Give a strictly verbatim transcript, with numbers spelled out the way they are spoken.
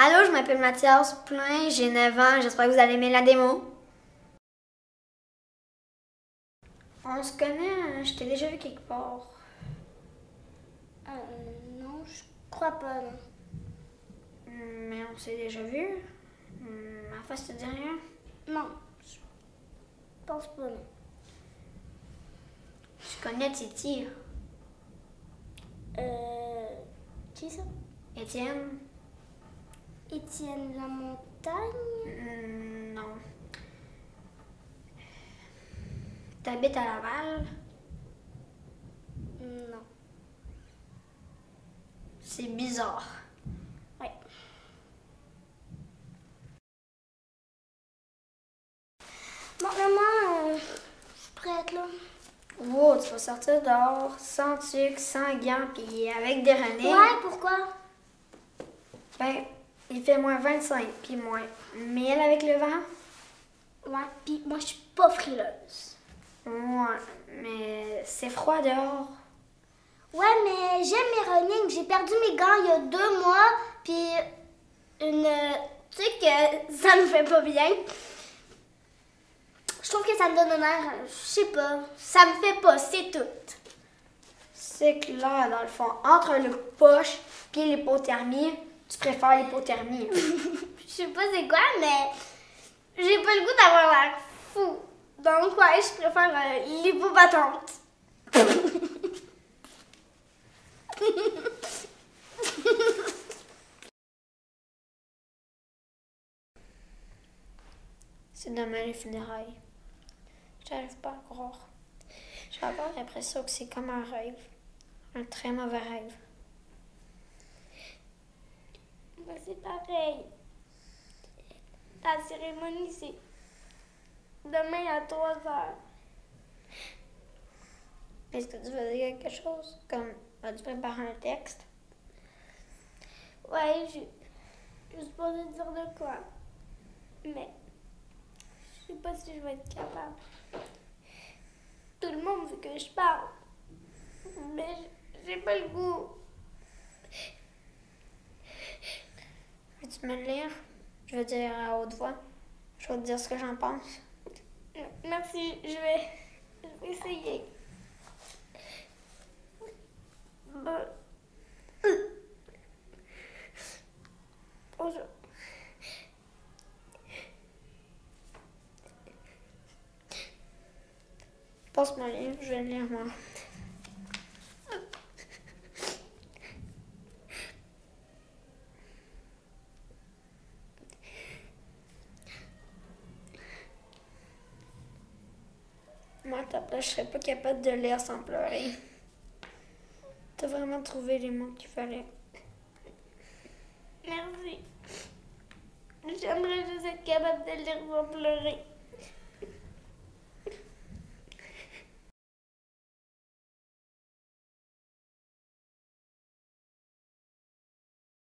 Allô, je m'appelle Mathias Plein, j'ai neuf ans, j'espère que vous allez aimer la démo. On se connaît, je t'ai déjà vu quelque part. Euh, non, je crois pas, non. Mais on s'est déjà vu. Ma face te dit rien? Non, je pense pas, non. Je connais Titi. Euh, qui ça? Étienne? Étienne Lamontagne? Hmm, non. T'habites à Laval? Non. C'est bizarre. Ouais. Bon, maman, euh, je suis prête, là. Wow, tu vas sortir dehors sans tuque, sans gants, puis avec des renets. Ouais, pourquoi? Ben, il fait moins vingt-cinq, puis moins. Mais elle avec le vent? Ouais, pis moi, je suis pas frileuse. Ouais, mais c'est froid dehors. Ouais, mais j'aime mes running. J'ai perdu mes gants il y a deux mois, puis une... Tu sais que ça me fait pas bien. Je trouve que ça me donne un air, je sais pas, ça me fait pas, c'est tout. C'est clair, dans le fond, entre le poche et l'hypothermie, tu préfères l'hypothermie. Je sais pas c'est quoi, mais j'ai pas le goût d'avoir l'air fou. Donc ouais, je préfère euh, l'hypobatante. C'est demain les funérailles. J'arrive pas à croire. J'ai encore l'impression que c'est comme un rêve. Un très mauvais rêve. Ben, c'est pareil. La cérémonie, c'est demain à trois heures. Est-ce que tu veux dire quelque chose? Comme, as-tu préparé un texte? Ouais, je, je suis supposée dire de quoi. Mais je sais pas si je vais être capable. Tout le monde veut que je parle. Mais j'ai pas le goût. Veux-tu me le lire? Je veux dire à haute voix. Je vais te dire ce que j'en pense. Merci, je vais, je vais essayer. Bon. Bonjour. Passe-moi le livre, je vais le lire moi. Moi, à ta place, je serais pas capable de lire sans pleurer. T'as vraiment trouvé les mots qu'il fallait. Merci. J'aimerais juste être capable de lire sans pleurer.